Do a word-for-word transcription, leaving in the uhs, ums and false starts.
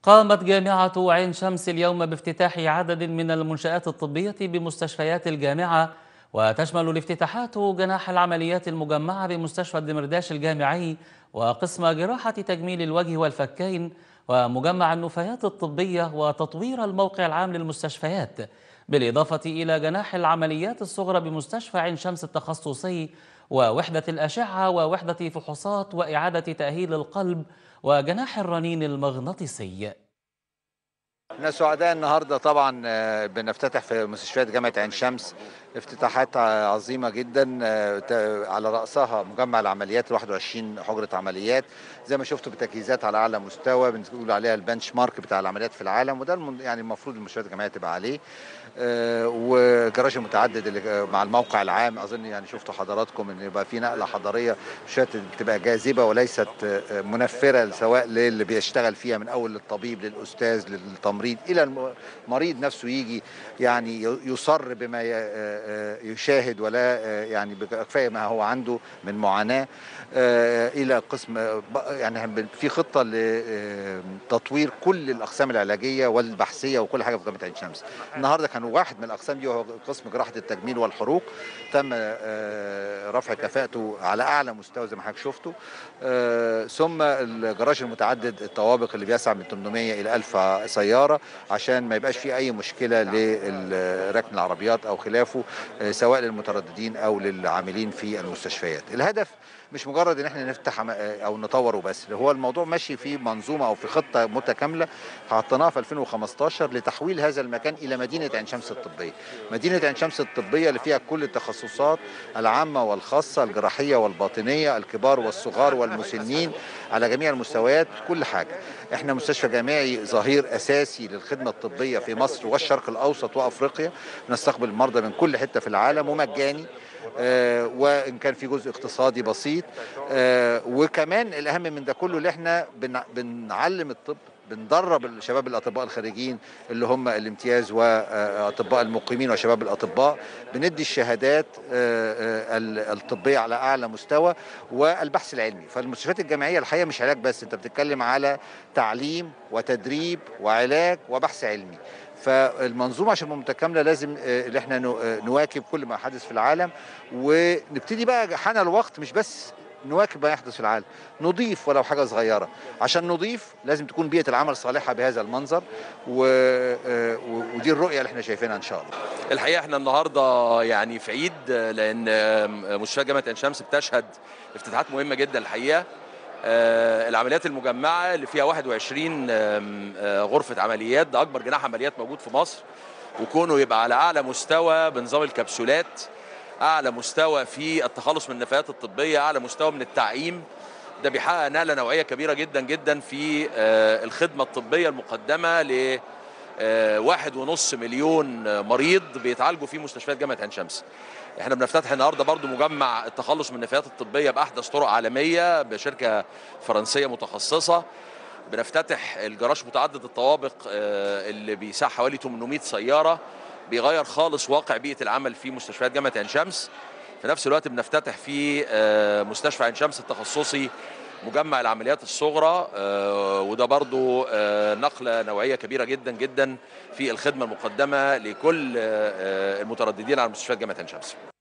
قامت جامعة عين شمس اليوم بافتتاح عدد من المنشآت الطبية بمستشفيات الجامعة، وتشمل الافتتاحات جناح العمليات المجمعة بمستشفى الدمرداش الجامعي، وقسم جراحة تجميل الوجه والفكين، ومجمع النفايات الطبية، وتطوير الموقع العام للمستشفيات، بالإضافة إلى جناح العمليات الصغرى بمستشفى عين شمس التخصصي، ووحدة الأشعة، ووحدة فحوصات وإعادة تأهيل القلب، وجناح الرنين المغناطيسي. احنا سعداء النهارده طبعا آه، بنفتتح في مستشفيات جامعه عين شمس افتتاحات ع- عظيمه جدا، آه، ت- على راسها مجمع العمليات واحد وعشرين حجره عمليات زي ما شفتوا، بتجهيزات على اعلى مستوى بنقول عليها البنش مارك بتاع العمليات في العالم، وده الم- يعني المفروض المستشفيات الجامعيه تبقى عليه. آه، وجراج متعدد اللي مع الموقع العام، اظن يعني شفتوا حضراتكم ان يبقى في نقله حضاريه، مستشفيات تبقى جاذبه وليست آه، منفره، سواء للي بيشتغل فيها من اول للطبيب للاستاذ للتمريض الى المريض نفسه يجي يعني يصر بما ي- آه، آه، يشاهد، ولا آه، يعني كفايه ما هو عنده من معاناه، آه، الى قسم آه، ب- يعني في خطه لتطوير كل الاقسام العلاجيه والبحثيه وكل حاجه في جامعه عين شمس. النهارده كان واحد من الاقسام دي وهو قسم جراحه التجميل والحروق، تم آه، رفع كفاءته على اعلى مستوى زي ما حضرتك شفتوا. آه، ثم الجراج المتعدد الطوابق اللي بيسعى من ثمانمائة الى ألف سياره، عشان ما يبقاش في اي مشكله لركن العربيات او خلافه، آه، سواء للمترددين او للعاملين في المستشفيات. الهدف مش مجرد ان احنا نفتح عم- او نطور وبس، هو الموضوع ماشي في منظومه او في خطه متكامله حطيناها في ألفين وخمستاشر لتحويل هذا المكان الى مدينه عين شمس الطبيه. مدينه عين شمس الطبيه اللي فيها كل التخصصات العامه والخاصه، الجراحيه والباطنيه، الكبار والصغار والمسنين، على جميع المستويات، كل حاجه. احنا مستشفى جامعي ظهير اساسي للخدمه الطبيه في مصر والشرق الاوسط وافريقيا، بنستقبل المرضى من كل حته في العالم ومجاني، آه، وان كان في جزء اقتصادي بسيط، آه، وكمان الاهم من ده كله اللي احنا بن- بنعلم الطب، بندرب الشباب الاطباء الخارجين اللي هم الامتياز واطباء المقيمين وشباب الاطباء، بندي الشهادات آه، آه، الطبيه على اعلى مستوى، والبحث العلمي. فالمستشفيات الجامعيه الحقيقه مش علاج بس، انت بتتكلم على تعليم وتدريب وعلاج وبحث علمي. فالمنظومه عشان تبقى متكامله لازم آه، ان احنا نو- آه، نواكب كل ما حدث في العالم، ونبتدي بقى حان الوقت مش بس نواكب ما يحدث في العالم، نضيف ولو حاجه صغيره. عشان نضيف لازم تكون بيئه العمل صالحه بهذا المنظر، و... آه، و- ودي الرؤيه اللي احنا شايفينها ان شاء الله. الحقيقه احنا النهارده يعني في عيد، لان مستشفى جامعه عين شمس بتشهد افتتاحات مهمه جدا الحقيقه. آه، العمليات المجمعه اللي فيها واحد وعشرين آم، آه، غرفه عمليات، ده اكبر جناح عمليات موجود في مصر، وكونه يبقى على اعلى مستوى بنظام الكبسولات، اعلى مستوى في التخلص من النفايات الطبيه، اعلى مستوى من التعقيم. ده بيحقق نقله نوعيه كبيره جدا جدا في آه، الخدمه الطبيه المقدمه ل آه، واحد ونص مليون مريض بيتعالجوا في مستشفيات جامعه عين شمس. احنا بنفتتح النهارده برضو مجمع التخلص من النفايات الطبيه باحدث طرق عالميه بشركه فرنسيه متخصصه. بنفتتح الجراج متعدد الطوابق آه، اللي بيساع حوالي ثمانمائة سياره، بيغير خالص واقع بيئه العمل في مستشفيات جامعه عين شمس. في نفس الوقت بنفتتح في آه، مستشفى عين شمس التخصصي مجمع العمليات الصغرى، آه، وده برضو آه، نقلة نوعية كبيرة جدا جدا في الخدمة المقدمة لكل آه، المترددين على مستشفيات جامعة عين شمس.